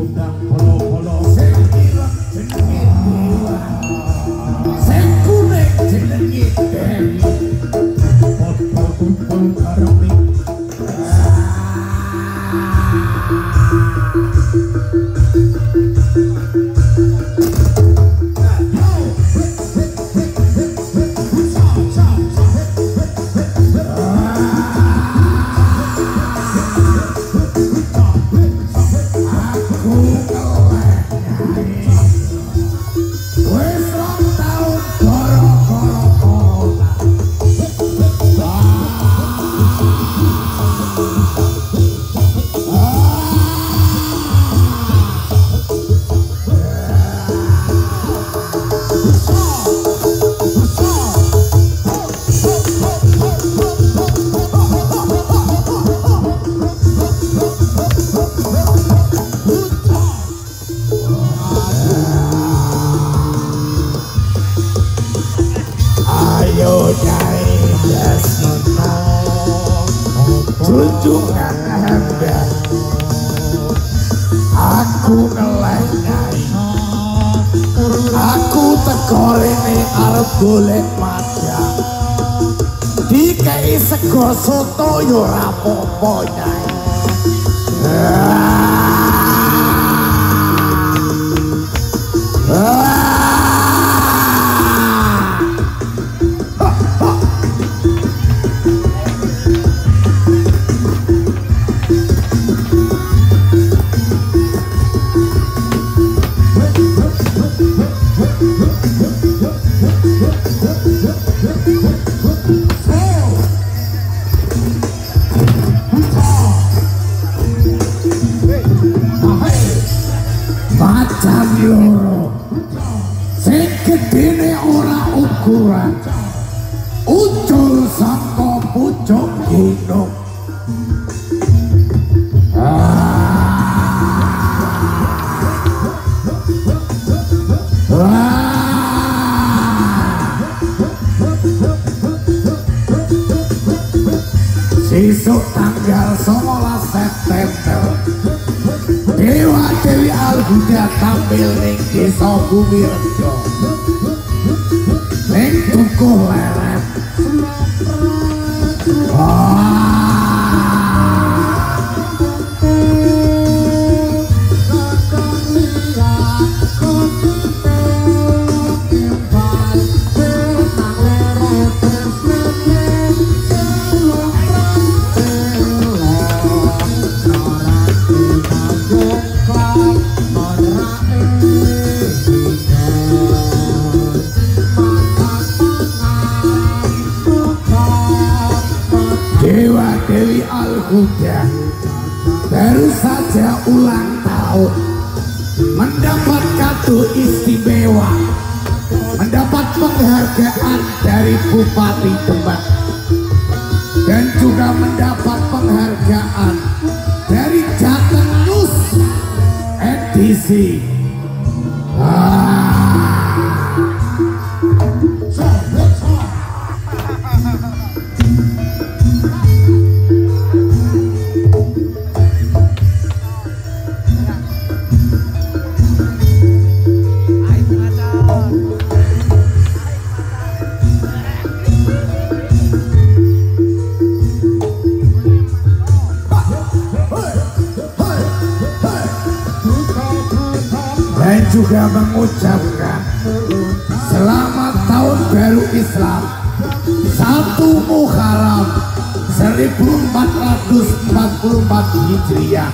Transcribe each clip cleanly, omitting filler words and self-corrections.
kondang polo-polo sing ireng jenenge dewa sing kuning jenenge dewi padha kumpul karep junjungan hamba aku ngeleh aku teko rene arep golek madang dikei sego soto yo ora apa-apa nyai macan loro sing gedene ora ukuran ucul saka pucuk gunung sesuk tanggal 19 September Dewa Dewi Al-Huda tampil ning desa Bumirejo ning Dukuh Leret Dewa Dewi Al-Huda baru saja ulang tahun mendapat kado istimewa mendapat penghargaan dari Bupati Demak dan juga mendapat penghargaan dari Jateng News edisi dan juga mengucapkan selamat tahun baru Islam 1 Muharram 1444 Hijriah.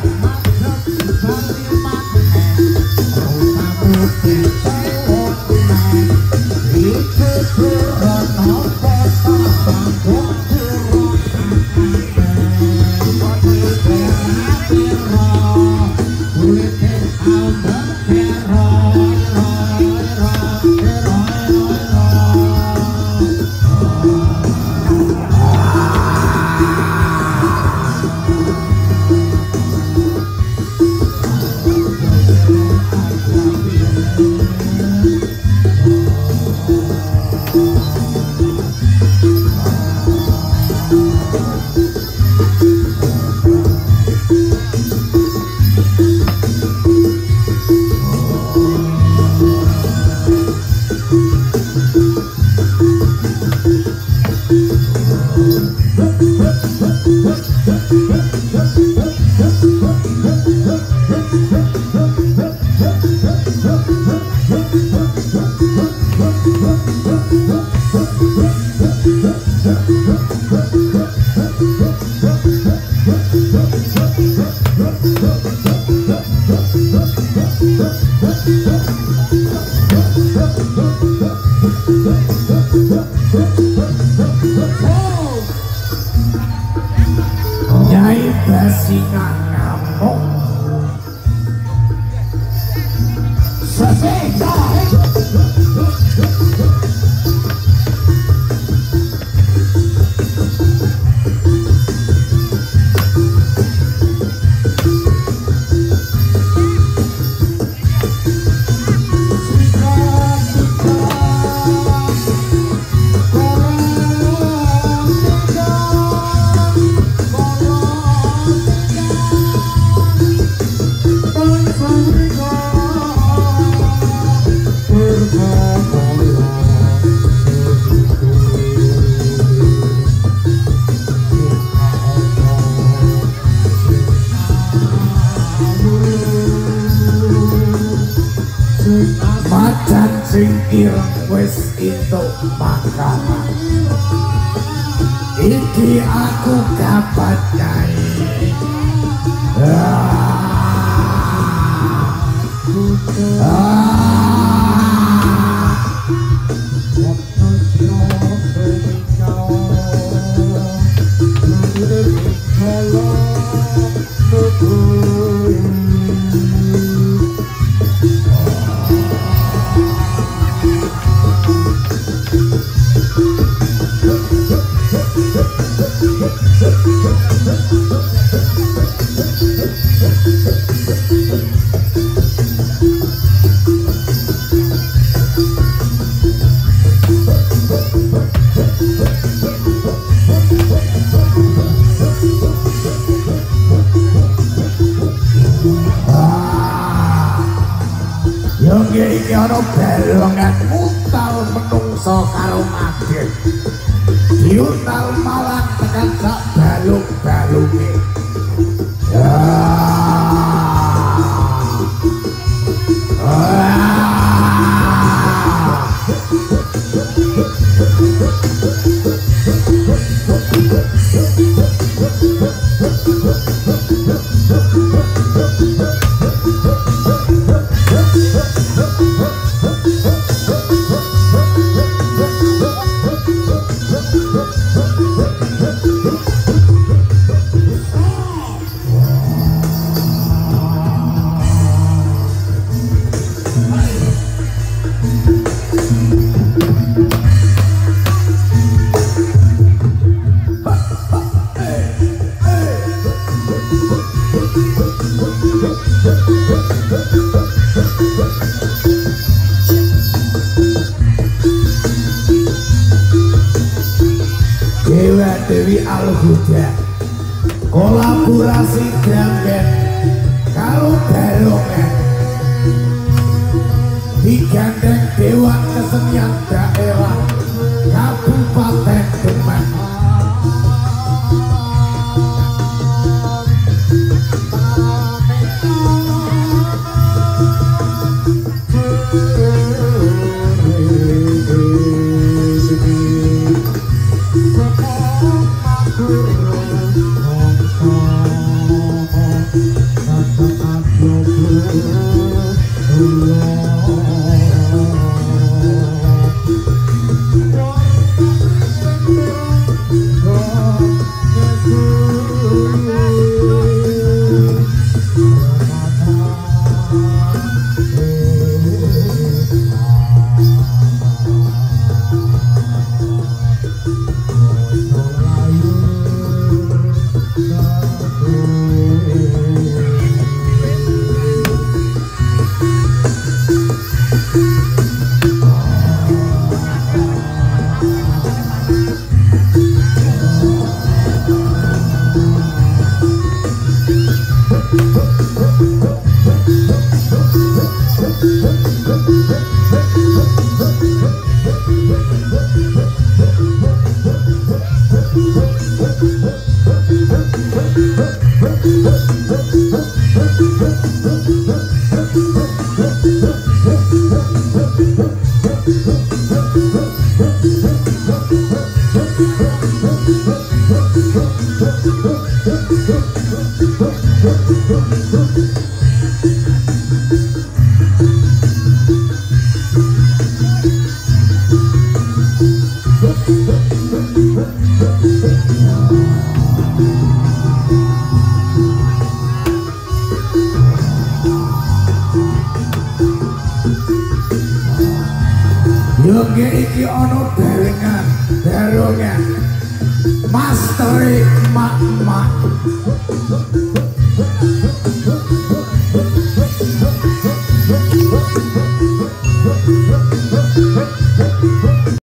ireng wis entuk makanan. Iki aku kapan nyai. Iki ana balongan mutal menungso karo madit. Diutal malang tekan sak balung-balunge. Dewi Al-Huda kolaborasi Dramben karo Balongan digandeng Dewan Kesenian Daerah Kabupaten Demak. Yoge iki ono barengan Balongan Masteri Mak-mak